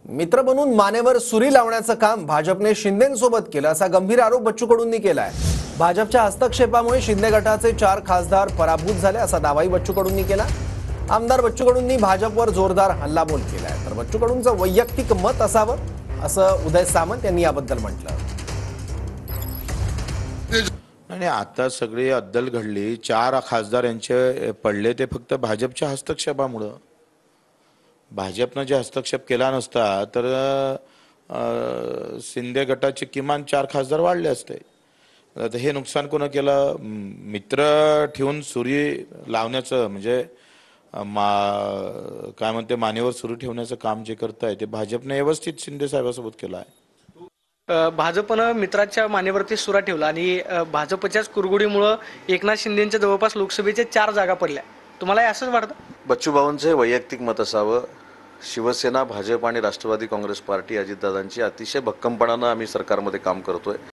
मित्र बनून मानेवर सुरी लावण्याचं काम भाजपने शिंदेंसोबत केलं असा गंभीर आरोप बच्चू कडूंनी केलाय। भाजपच्या हस्तक्षेपामुळे शिंदे गटाचे 4 खासदार पराभूत झाले असा दावाही बच्चू कडूंनी केला। आमदार बच्चू कडूंनी भाजपवर जोरदार हल्लाबोल केलाय, तर बच्चू कडूंचं वैयक्तिक मत असावं असं उदय सामंत यांनी याबद्दल म्हटलं। आणि आता सगळी अद्दल घडली, 4 खासदार यांचे पडले ते फक्त भाजपच्या हस्तक्षेपामुळे। भाजपने जे हस्तक्षेप केला नसता तर शिंदे गटाचे किमान 4 खासदार वाढले असते। आता हे नुकसान कोण केलं? मित्र ठेवून सुरी लावण्याचं म्हणजे काय म्हणते मानेवर सुरू ठेवण्याचं काम जे करताय ते भाजपने व्यवस्थित शिंदे साहेबांसोबत केलं आहे। भाजपनं मित्राच्या मानेवरती सुरा ठेवला आणि भाजपच्याच कुरगुडीमुळे एकनाथ शिंदेंच्या जवळपास लोकसभेचे 4 जागा पडल्या। तुम्हाला असंच वाटतं? बच्चू भाऊंचे वैयक्तिक मत असावं। शिवसेना, भाजप आणि राष्ट्रवादी काँग्रेस पार्टी अजितदादांची अतिशय भक्कमपणानं आम्ही सरकारमध्ये काम करतोय।